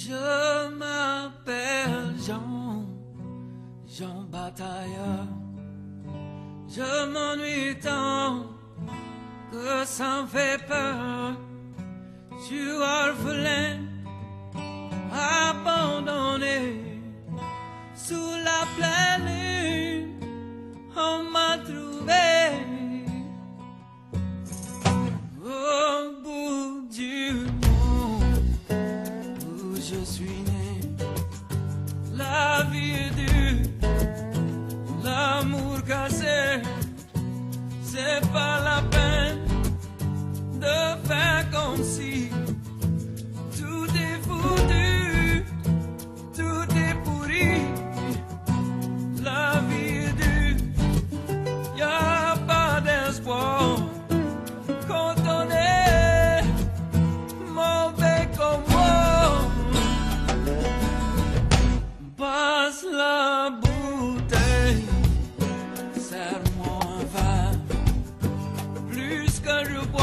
Je m'appelle Jean Batailleur. Je m'ennuie tant que ça me fait peur. Je suis orphelin, abandonné, sous la pleine lune, on m'a trouvé. Au bout du monde où je suis né, la vie est dure, l'amour cassé, c'est pas la peine de faire comme si tout est foutu, tout est pourri. La vie est dure, y a pas d'espoir quand on est mauvais comme moi. Passe la bouteille, serre-moi un verre, plus que je bois.